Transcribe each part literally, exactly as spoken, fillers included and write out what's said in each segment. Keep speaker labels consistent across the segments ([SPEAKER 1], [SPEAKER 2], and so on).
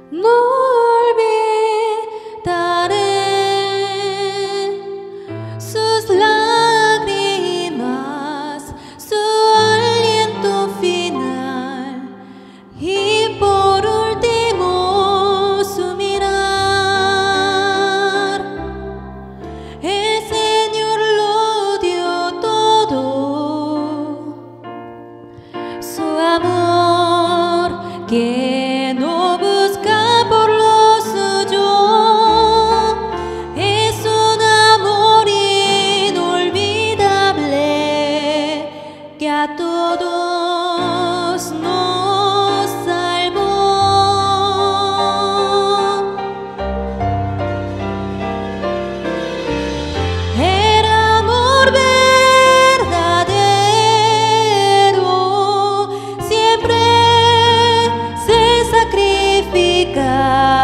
[SPEAKER 1] No olvidaré sus lágrimas, su aliento final y por último su mirar. El Señor lo dio todo, su amor que no busca por lo suyo, es un amor inolvidable que a todos nos salvó. Era amor verdadero, siempre se sacrifica.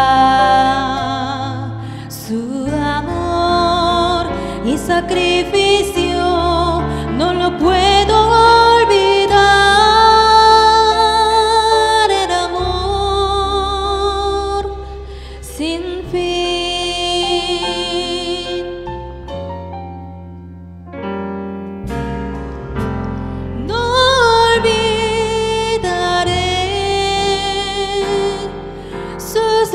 [SPEAKER 1] Su amor y sacrificio no lo puedo olvidar. Era amor sin fin. No olvidaré sus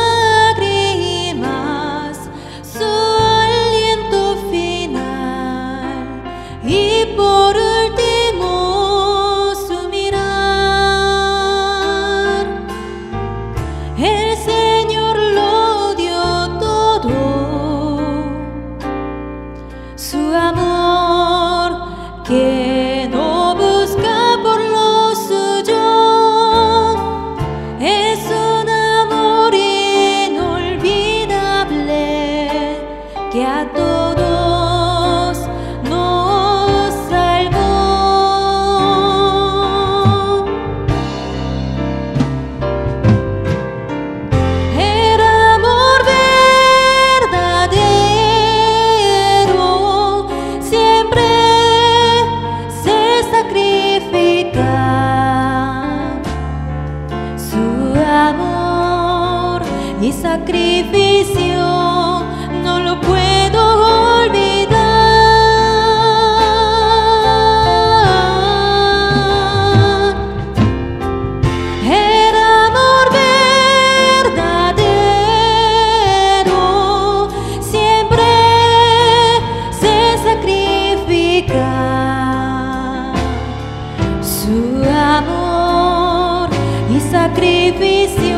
[SPEAKER 1] lágrimas, su aliento final y por último su mirar. El Señor lo dio todo, su amor que no busca por lo suyo, es un amor inolvidable que a todos nos salvó. Era amor verdadero, siempre se sacrifica. Su amor y sacrificio no lo puedo olvidar. Era amor verdadero, siempre se sacrifica. Su amor y sacrificio